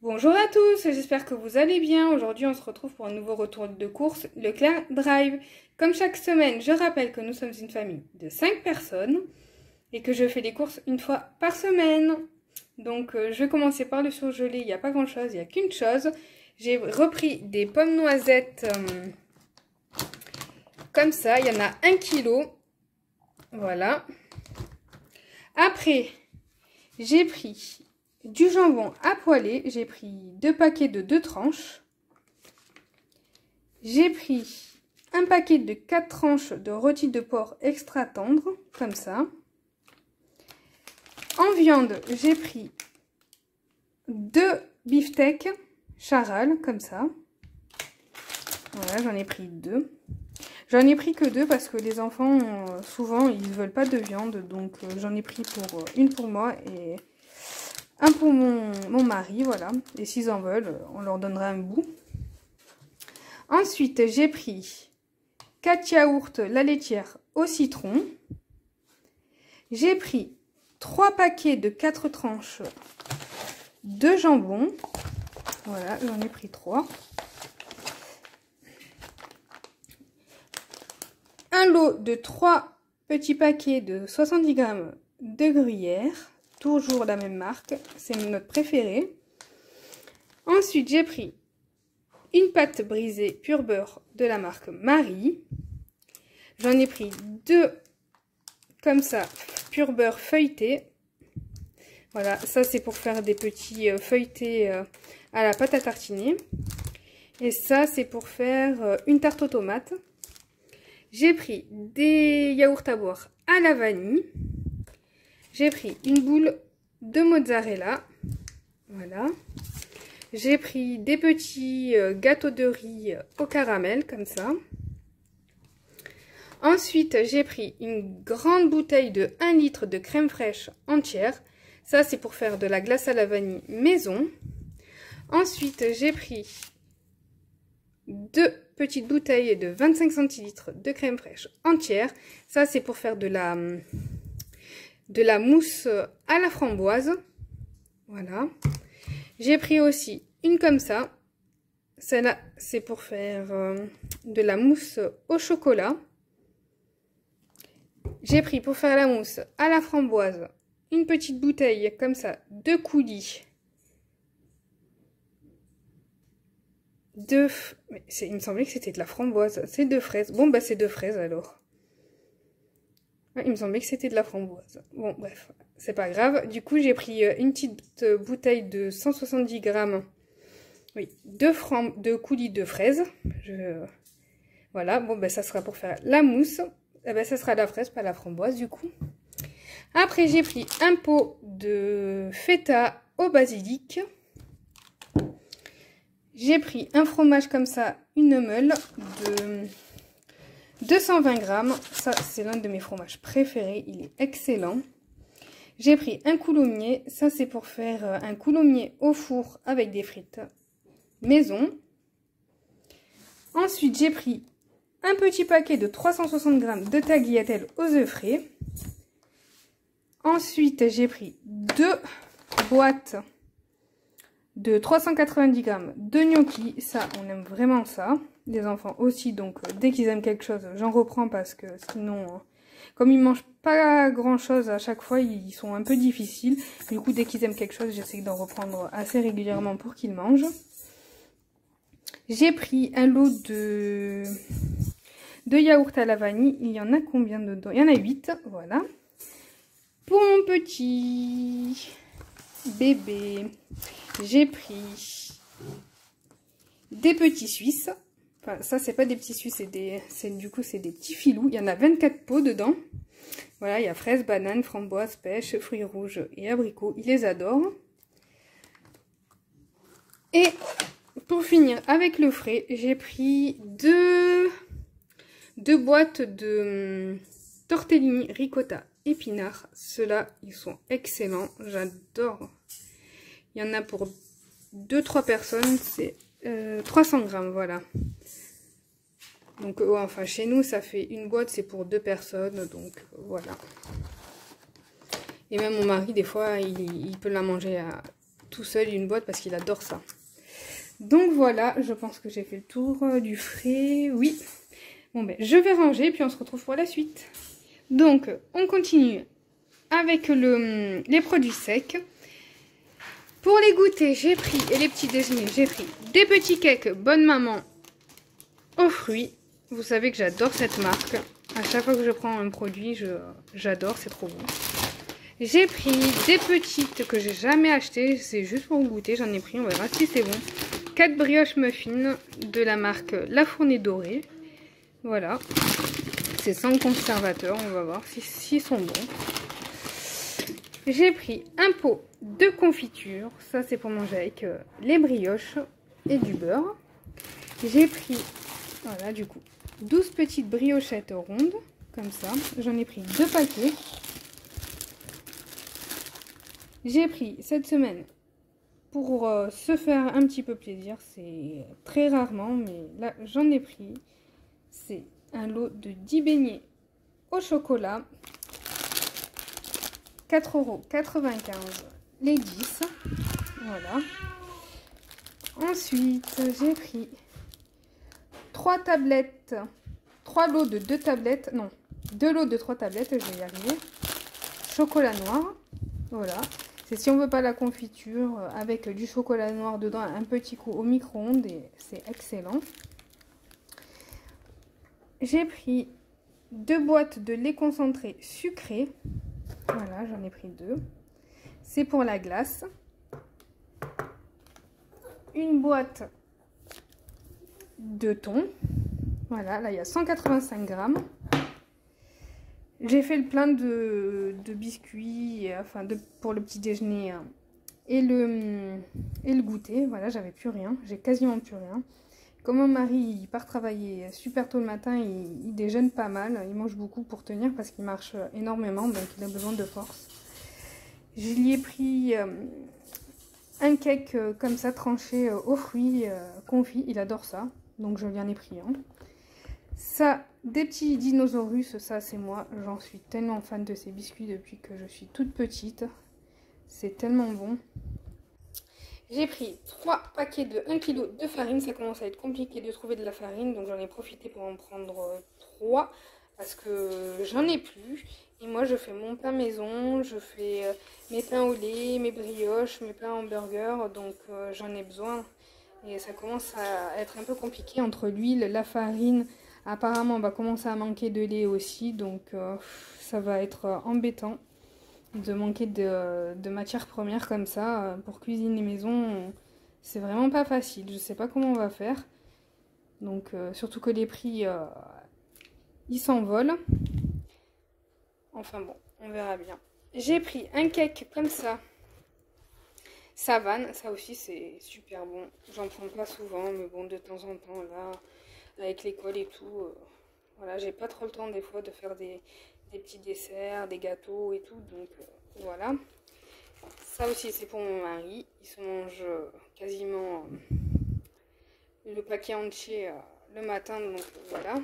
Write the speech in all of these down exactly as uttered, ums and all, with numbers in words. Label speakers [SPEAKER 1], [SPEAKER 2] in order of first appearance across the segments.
[SPEAKER 1] Bonjour à tous, j'espère que vous allez bien. Aujourd'hui, on se retrouve pour un nouveau retour de course Leclerc Drive. Comme chaque semaine, je rappelle que nous sommes une famille de cinq personnes et que je fais des courses une fois par semaine. Donc, euh, je vais commencer par le surgelé. Il n'y a pas grand-chose, il n'y a qu'une chose. J'ai repris des pommes noisettes euh, comme ça. Il y en a un kilo. Voilà. Après, j'ai pris du jambon à poêler, j'ai pris deux paquets de deux tranches. J'ai pris un paquet de quatre tranches de rôti de porc extra tendre, comme ça. En viande, j'ai pris deux beefsteaks charal, comme ça. Voilà, j'en ai pris deux. J'en ai pris que deux parce que les enfants, euh, souvent, ils ne veulent pas de viande. Donc, euh, j'en ai pris pour euh, une pour moi et un pour mon, mon mari, voilà. Et s'ils en veulent, on leur donnera un bout. Ensuite, j'ai pris quatre yaourts la laitière au citron. J'ai pris trois paquets de quatre tranches de jambon. Voilà, j'en ai pris trois. Un lot de trois petits paquets de soixante-dix grammes de gruyère. Toujours la même marque, c'est notre préféré. Ensuite, j'ai pris une pâte brisée pur beurre de la marque Marie. J'en ai pris deux comme ça, pur beurre feuilleté. Voilà, ça c'est pour faire des petits feuilletés à la pâte à tartiner. Et ça c'est pour faire une tarte aux tomates. J'ai pris des yaourts à boire à la vanille. J'ai pris une boule de mozzarella, voilà. J'ai pris des petits gâteaux de riz au caramel, comme ça. Ensuite, j'ai pris une grande bouteille de un litre de crème fraîche entière. Ça, c'est pour faire de la glace à la vanille maison. Ensuite, j'ai pris deux petites bouteilles de vingt-cinq centilitres de crème fraîche entière. Ça, c'est pour faire de la... de la mousse à la framboise. Voilà. J'ai pris aussi une comme ça. Celle-là, c'est pour faire euh, de la mousse au chocolat. J'ai pris pour faire la mousse à la framboise une petite bouteille comme ça de coulis. De... Mais il me semblait que c'était de la framboise. C'est de fraises. Bon, bah c'est de fraises alors. Il me semblait que c'était de la framboise. Bon, bref, c'est pas grave. Du coup, j'ai pris une petite bouteille de cent soixante-dix grammes. Oui, de, fram de coulis de fraises. Je... Voilà, bon, ben ça sera pour faire la mousse. Eh ben, ça sera la fraise, pas la framboise, du coup. Après, j'ai pris un pot de feta au basilic. J'ai pris un fromage comme ça, une meule de deux cent vingt grammes, ça c'est l'un de mes fromages préférés, il est excellent. J'ai pris un coulommiers, ça c'est pour faire un coulommiers au four avec des frites maison. Ensuite j'ai pris un petit paquet de trois cent soixante grammes de tagliatelle aux œufs frais. Ensuite j'ai pris deux boîtes de trois cent quatre-vingt-dix grammes de gnocchi, ça on aime vraiment ça. Les enfants aussi, donc euh, dès qu'ils aiment quelque chose, j'en reprends parce que sinon, euh, comme ils mangent pas grand chose à chaque fois, ils sont un peu difficiles. Du coup, dès qu'ils aiment quelque chose, j'essaie d'en reprendre assez régulièrement pour qu'ils mangent. J'ai pris un lot de, de yaourt à la vanille. Il y en a combien dedans? Il y en a huit, voilà. Pour mon petit bébé, j'ai pris des petits Suisses. Enfin, ça, c'est pas des petits Suisses, c'est des, c'est, du coup, c'est des petits filous. Il y en a vingt-quatre pots dedans. Voilà, il y a fraises, bananes, framboises, pêches, fruits rouges et abricots. Ils les adorent. Et pour finir avec le frais, j'ai pris deux, deux boîtes de tortellini ricotta épinards. Ceux-là, ils sont excellents. J'adore. Il y en a pour deux trois personnes. C'est euh, trois cents grammes, voilà. Donc, euh, enfin, chez nous, ça fait une boîte, c'est pour deux personnes. Donc, euh, voilà. Et même mon mari, des fois, il, il peut la manger à tout seul une boîte parce qu'il adore ça. Donc voilà, je pense que j'ai fait le tour du frais. Oui. Bon ben, je vais ranger puis on se retrouve pour la suite. Donc, on continue avec le, les produits secs. Pour les goûters, j'ai pris, et les petits déjeuners, j'ai pris des petits cakes Bonne Maman aux fruits. Vous savez que j'adore cette marque. À chaque fois que je prends un produit, j'adore, c'est trop bon. J'ai pris des petites que j'ai jamais achetées, c'est juste pour goûter, j'en ai pris, on verra si c'est bon. quatre brioches muffins de la marque La Fournée Dorée. Voilà, c'est sans conservateur, on va voir s'ils si, si sont bons. J'ai pris un pot de confiture, ça c'est pour manger avec euh, les brioches et du beurre. J'ai pris, voilà du coup, douze petites briochettes rondes, comme ça. J'en ai pris deux paquets. J'ai pris cette semaine, pour euh, se faire un petit peu plaisir, c'est très rarement, mais là j'en ai pris. C'est un lot de dix beignets au chocolat. quatre euros quatre-vingt-quinze les dix. Voilà. Ensuite, j'ai pris trois tablettes, trois lots de deux tablettes, non, deux lots de trois tablettes, je vais y arriver. Chocolat noir, voilà. C'est si on veut pas la confiture, avec du chocolat noir dedans, un petit coup au micro-ondes et c'est excellent. J'ai pris deux boîtes de lait concentré sucré. Voilà, j'en ai pris deux. C'est pour la glace. Une boîte de thon. Voilà, là il y a cent quatre-vingt-cinq grammes. J'ai fait le plein de, de biscuits, enfin de, pour le petit déjeuner hein, et, le, et le goûter. Voilà, j'avais plus rien, j'ai quasiment plus rien. Comme mon mari il part travailler super tôt le matin, il, il déjeune pas mal, il mange beaucoup pour tenir parce qu'il marche énormément, donc il a besoin de force. Je lui ai pris euh, un cake euh, comme ça tranché euh, aux fruits euh, confits, il adore ça, donc je lui en ai pris un. Ça, des petits dinosaurus, ça c'est moi, j'en suis tellement fan de ces biscuits depuis que je suis toute petite. C'est tellement bon. J'ai pris trois paquets de un kilo de farine, ça commence à être compliqué de trouver de la farine, donc j'en ai profité pour en prendre trois parce que j'en ai plus. Et moi je fais mon pain maison, je fais mes pains au lait, mes brioches, mes pains en burger, donc euh, j'en ai besoin. Et ça commence à être un peu compliqué entre l'huile, la farine. Apparemment on va commencer à manquer de lait aussi, donc euh, ça va être euh, embêtant de manquer de, de matières premières comme ça. Euh, pour cuisiner maison, c'est vraiment pas facile, je sais pas comment on va faire. Donc euh, surtout que les prix, euh, ils s'envolent. Enfin bon, on verra bien. J'ai pris un cake comme ça, Savane, ça aussi c'est super bon. J'en prends pas souvent, mais bon de temps en temps là, avec l'école et tout, euh, voilà, j'ai pas trop le temps des fois de faire des, des petits desserts, des gâteaux et tout, donc euh, voilà. Ça aussi c'est pour mon mari, il se mange euh, quasiment euh, le paquet entier euh, le matin, donc euh, voilà.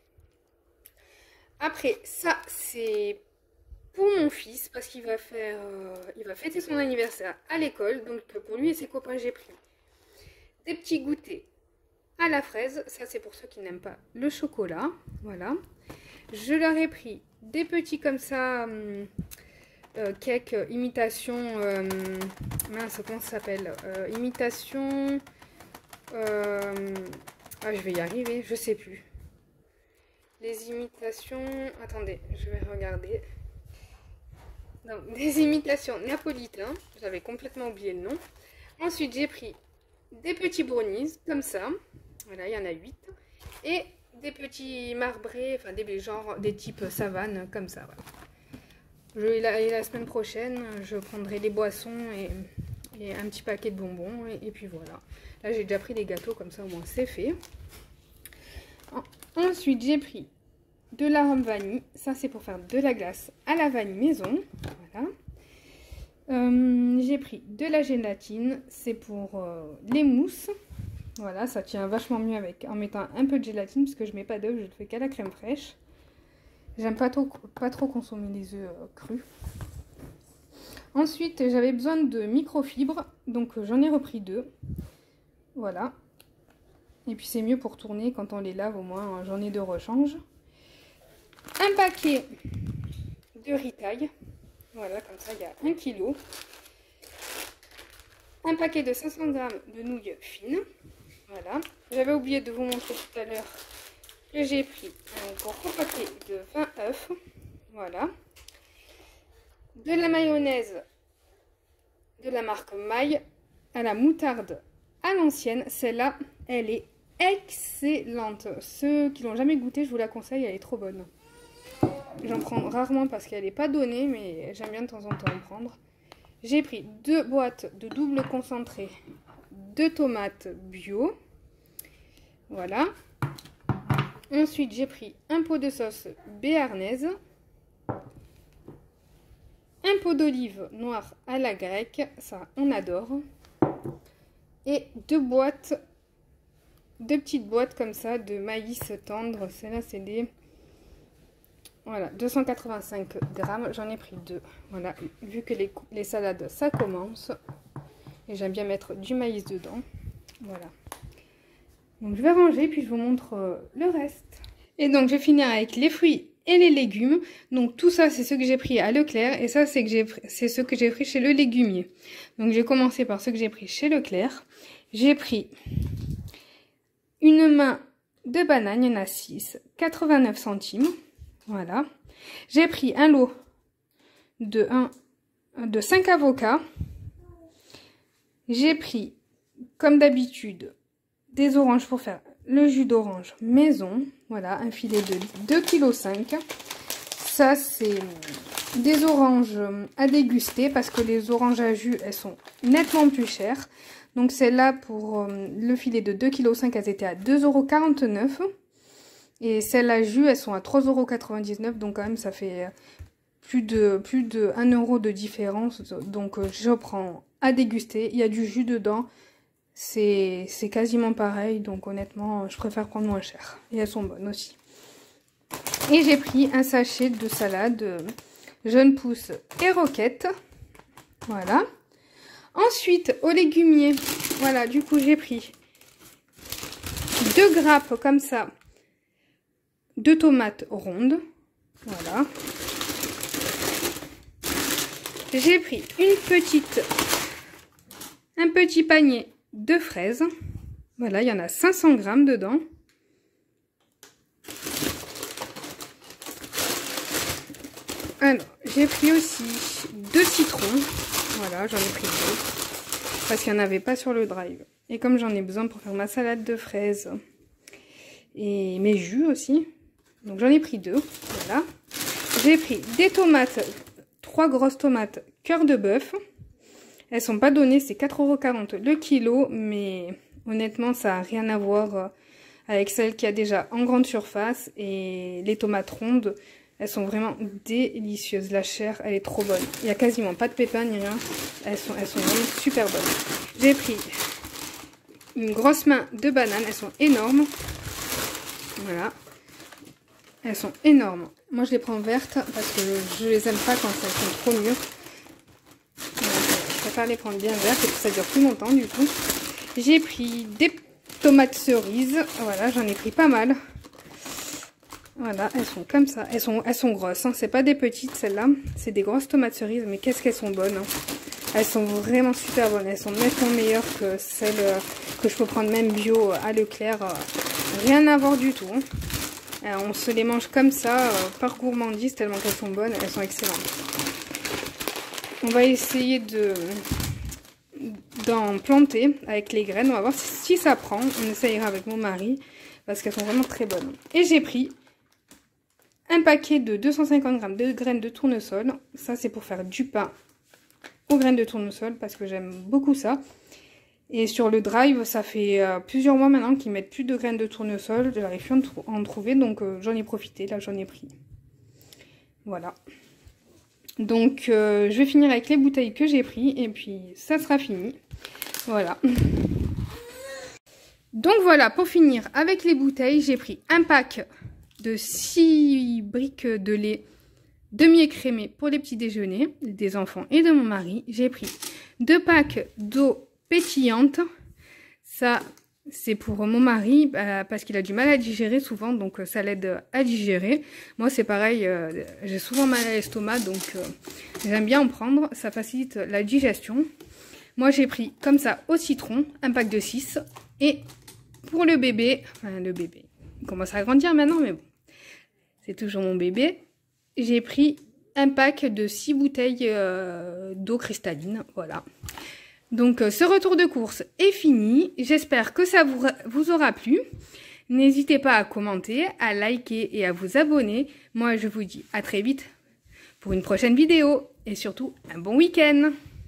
[SPEAKER 1] Après ça c'est pour mon fils parce qu'il va faire, euh, il va fêter son anniversaire à l'école, donc pour lui et ses copains j'ai pris des petits goûters à la fraise, ça c'est pour ceux qui n'aiment pas le chocolat, voilà. Je leur ai pris des petits comme ça, euh, euh, cake euh, imitation, euh, mince comment ça s'appelle, euh, imitation, euh, ah je vais y arriver, je sais plus. Les imitations, attendez, je vais regarder. Donc, des imitations napolitains, j'avais complètement oublié le nom. Ensuite, j'ai pris des petits brownies, comme ça. Voilà, il y en a huit. Et des petits marbrés, enfin des genres, des types savane, comme ça. Voilà. Je, et, la, et la semaine prochaine, je prendrai des boissons et, et un petit paquet de bonbons. Et, et puis voilà. Là, j'ai déjà pris des gâteaux, comme ça au moins c'est fait. En, ensuite, j'ai pris de l'arôme vanille, ça c'est pour faire de la glace à la vanille maison, voilà. Euh, j'ai pris de la gélatine, c'est pour euh, les mousses, voilà, ça tient vachement mieux avec en mettant un peu de gélatine, parce que je mets pas d'œufs, je ne fais qu'à la crème fraîche. J'aime pas trop, pas trop consommer les œufs euh, crus. Ensuite, j'avais besoin de microfibres, donc j'en ai repris deux. Voilà. Et puis c'est mieux pour tourner quand on les lave, au moins j'en ai de rechange. Un paquet de ritaille. Voilà, comme ça il y a un kilo. Un paquet de cinq cents grammes de nouilles fines. Voilà. J'avais oublié de vous montrer tout à l'heure que j'ai pris un gros paquet de vingt œufs. Voilà. De la mayonnaise de la marque Maille à la moutarde à l'ancienne. Celle-là, elle est excellente. Ceux qui l'ont jamais goûté, je vous la conseille, elle est trop bonne. J'en prends rarement parce qu'elle n'est pas donnée, mais j'aime bien de temps en temps en prendre. J'ai pris deux boîtes de double concentré de tomates bio. Voilà. Ensuite, j'ai pris un pot de sauce béarnaise. Un pot d'olive noire à la grecque, ça on adore. Et deux boîtes, deux petites boîtes comme ça de maïs tendre. Celle-là c'est des... Voilà, deux cent quatre-vingt-cinq grammes, j'en ai pris deux. Voilà, vu que les, les salades ça commence. Et j'aime bien mettre du maïs dedans. Voilà. Donc je vais ranger puis je vous montre le reste. Et donc je vais finir avec les fruits et les légumes. Donc tout ça c'est ce que j'ai pris à Leclerc et ça c'est que j'ai c'est ce que j'ai pris chez le légumier. Donc j'ai commencé par ce que j'ai pris chez Leclerc. J'ai pris une main de bananes, il y en a six, quatre-vingt-neuf centimes. Voilà. J'ai pris un lot de un de cinq avocats. J'ai pris comme d'habitude des oranges pour faire le jus d'orange maison. Voilà, un filet de deux virgule cinq kilos. Ça, c'est des oranges à déguster parce que les oranges à jus, elles sont nettement plus chères. Donc, celle-là, pour le filet de deux virgule cinq kilos, elles étaient à deux euros quarante-neuf. Et celles à jus, elles sont à trois euros quatre-vingt-dix-neuf. Donc, quand même, ça fait plus de, plus de un euro de différence. Donc, je prends à déguster. Il y a du jus dedans. C'est quasiment pareil, donc honnêtement, je préfère prendre moins cher. Et elles sont bonnes aussi. Et j'ai pris un sachet de salade jeunes pousses et roquettes. Voilà. Ensuite, aux légumiers, voilà, du coup, j'ai pris deux grappes comme ça de tomates rondes. Voilà. J'ai pris une petite, un petit panier de fraises. Voilà, il y en a cinq cents grammes dedans. Alors, j'ai pris aussi deux citrons. Voilà, j'en ai pris deux. Parce qu'il n'y en avait pas sur le drive. Et comme j'en ai besoin pour faire ma salade de fraises et mes jus aussi. Donc j'en ai pris deux. Voilà. J'ai pris des tomates, trois grosses tomates cœur de bœuf. Elles sont pas données, c'est quatre euros quarante le kilo, mais honnêtement, ça n'a rien à voir avec celles qu'il y a déjà en grande surface. Et les tomates rondes, elles sont vraiment délicieuses. La chair, elle est trop bonne. Il n'y a quasiment pas de pépins ni rien. Elles sont, elles sont vraiment super bonnes. J'ai pris une grosse main de bananes, elles sont énormes. Voilà. Elles sont énormes. Moi, je les prends vertes parce que je les aime pas quand elles sont trop mûres. Je préfère les prendre bien vertes et que ça dure plus longtemps du coup. J'ai pris des tomates cerises. Voilà, j'en ai pris pas mal. Voilà, elles sont comme ça. Elles sont, elles sont grosses. Hein. C'est pas des petites celles-là. C'est des grosses tomates cerises. Mais qu'est-ce qu'elles sont bonnes. Hein. Elles sont vraiment super bonnes. Elles sont nettement meilleures que celles que je peux prendre même bio à Leclerc. Rien à voir du tout. Hein. Alors, on se les mange comme ça, par gourmandise, tellement qu'elles sont bonnes. Elles sont excellentes. On va essayer de d'en planter avec les graines. On va voir si, si ça prend. On essayera avec mon mari parce qu'elles sont vraiment très bonnes. Et j'ai pris un paquet de deux cent cinquante grammes de graines de tournesol. Ça, c'est pour faire du pain aux graines de tournesol parce que j'aime beaucoup ça. Et sur le drive, ça fait euh, plusieurs mois maintenant qu'ils mettent plus de graines de tournesol. J'arrive plus à en trouver, donc euh, j'en ai profité. Là, j'en ai pris. Voilà. Donc, euh, je vais finir avec les bouteilles que j'ai pris et puis ça sera fini. Voilà. Donc voilà, pour finir avec les bouteilles, j'ai pris un pack de six briques de lait demi-écrémé pour les petits déjeuners des enfants et de mon mari. J'ai pris deux packs d'eau pétillante. Ça, c'est pour mon mari bah, parce qu'il a du mal à digérer souvent, donc ça l'aide à digérer. Moi, c'est pareil, euh, j'ai souvent mal à l'estomac, donc euh, j'aime bien en prendre. Ça facilite la digestion. Moi, j'ai pris comme ça au citron, un pack de six. Et pour le bébé, enfin le bébé, il commence à grandir maintenant, mais bon, c'est toujours mon bébé. J'ai pris un pack de six bouteilles euh, d'eau cristalline, voilà. Donc euh, ce retour de course est fini. J'espère que ça vous, vous aura plu. N'hésitez pas à commenter, à liker et à vous abonner. Moi, je vous dis à très vite pour une prochaine vidéo. Et surtout, un bon week-end.